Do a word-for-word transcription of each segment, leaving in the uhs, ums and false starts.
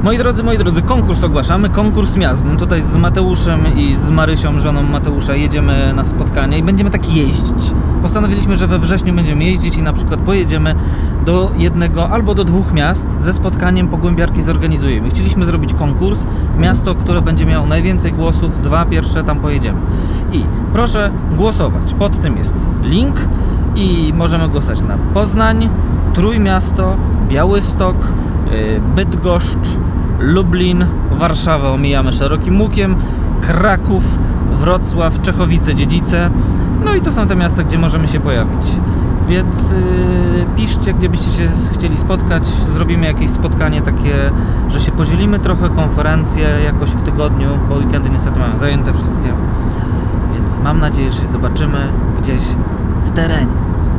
Moi drodzy, moi drodzy, konkurs ogłaszamy, konkurs miast. My tutaj z Mateuszem i z Marysią, żoną Mateusza, jedziemy na spotkanie i będziemy tak jeździć. Postanowiliśmy, że we wrześniu będziemy jeździć i na przykład pojedziemy do jednego albo do dwóch miast ze spotkaniem Pogłębiarki zorganizujemy. Chcieliśmy zrobić konkurs, miasto, które będzie miało najwięcej głosów, dwa pierwsze, tam pojedziemy. I proszę głosować, pod tym jest link i możemy głosować na Poznań, Trójmiasto, Białystok, Bydgoszcz, Lublin, Warszawę omijamy szerokim łukiem, Kraków, Wrocław, Czechowice-Dziedzice. No i to są te miasta, gdzie możemy się pojawić. Więc yy, piszcie, gdzie byście się chcieli spotkać. Zrobimy jakieś spotkanie takie, że się podzielimy trochę, konferencje jakoś w tygodniu, bo weekendy niestety mają zajęte wszystkie. Więc mam nadzieję, że się zobaczymy gdzieś w terenie.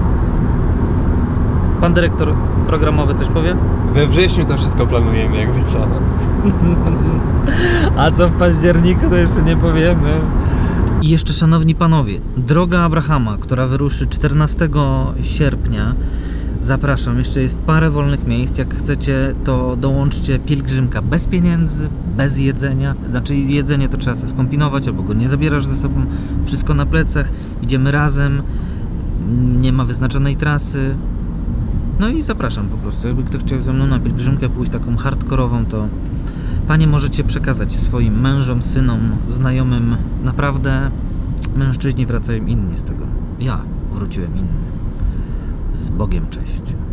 Pan dyrektor programowy coś powie? We wrześniu to wszystko planujemy, jakby co. A co w październiku, to jeszcze nie powiemy. I jeszcze, szanowni panowie, droga Abrahama, która wyruszy czternastego sierpnia. Zapraszam, jeszcze jest parę wolnych miejsc. Jak chcecie, to dołączcie pielgrzymka bez pieniędzy, bez jedzenia. Znaczy jedzenie to trzeba sobie skombinować, albo go nie zabierasz ze sobą. Wszystko na plecach. Idziemy razem. Nie ma wyznaczonej trasy. No i zapraszam po prostu. Jakby ktoś chciał ze mną na pielgrzymkę pójść taką hardkorową, to panie możecie przekazać swoim mężom, synom, znajomym. Naprawdę mężczyźni wracają inni z tego. Ja wróciłem inny. Z Bogiem, cześć.